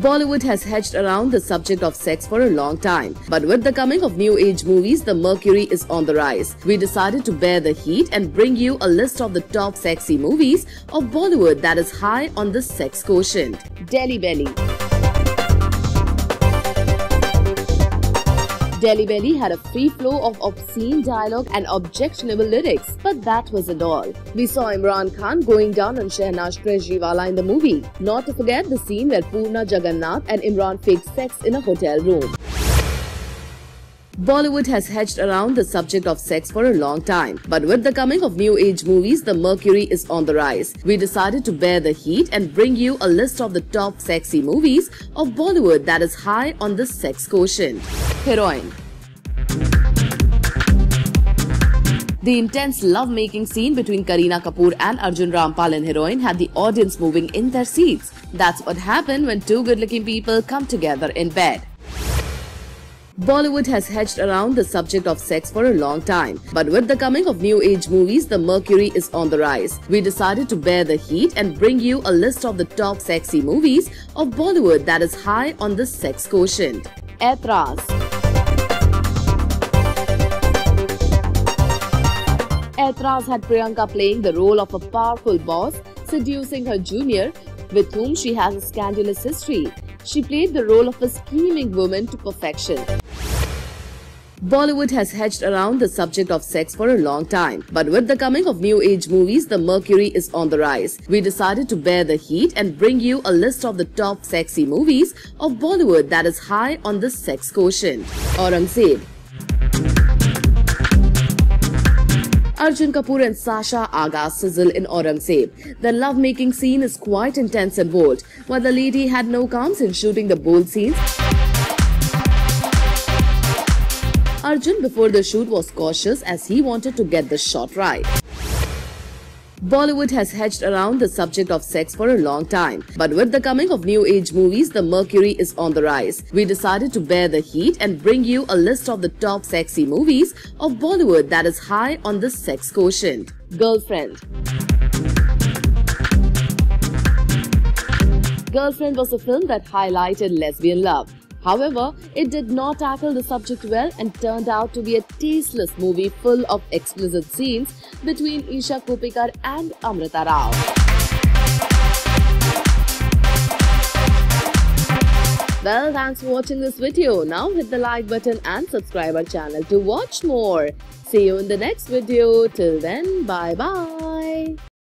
Bollywood has hedged around the subject of sex for a long time. But with the coming of new age movies, the mercury is on the rise. We decided to bear the heat and bring you a list of the top sexy movies of Bollywood that is high on the sex quotient. Delhi Belly. Delhi Belly had a free flow of obscene dialogue and objectionable lyrics, but that wasn't all. We saw Imran Khan going down on Shehnaz Prejriwala in the movie. Not to forget the scene where Poorna Jagannath and Imran faked sex in a hotel room. Bollywood has hedged around the subject of sex for a long time. But with the coming of new age movies, the mercury is on the rise. We decided to bear the heat and bring you a list of the top sexy movies of Bollywood that is high on the sex quotient. Heroine. The intense love-making scene between Kareena Kapoor and Arjun Rampal in Heroine had the audience moving in their seats. That's what happened when two good-looking people come together in bed. Bollywood has hedged around the subject of sex for a long time. But with the coming of new age movies, the mercury is on the rise. We decided to bear the heat and bring you a list of the top sexy movies of Bollywood that is high on the sex quotient. Aitraz. Aitraz had Priyanka playing the role of a powerful boss, seducing her junior, with whom she has a scandalous history. She played the role of a scheming woman to perfection. Bollywood has hedged around the subject of sex for a long time. But with the coming of new age movies, the mercury is on the rise. We decided to bear the heat and bring you a list of the top sexy movies of Bollywood that is high on the sex quotient. Aurangzeb. Arjun Kapoor and Sasha Agha sizzle in Aurangzeb. The love-making scene is quite intense and bold. While the lady had no qualms in shooting the bold scenes, Arjun before the shoot was cautious as he wanted to get the shot right. Bollywood has hedged around the subject of sex for a long time. But with the coming of new age movies, the mercury is on the rise. We decided to bear the heat and bring you a list of the top sexy movies of Bollywood that is high on the sex quotient. Girlfriend. Girlfriend was a film that highlighted lesbian love. However, it did not tackle the subject well and turned out to be a tasteless movie full of explicit scenes between Isha Kopikar and Amrita Rao. Well, thanks for watching this video. Now hit the like button and subscribe our channel to watch more. See you in the next video. Till then, bye-bye.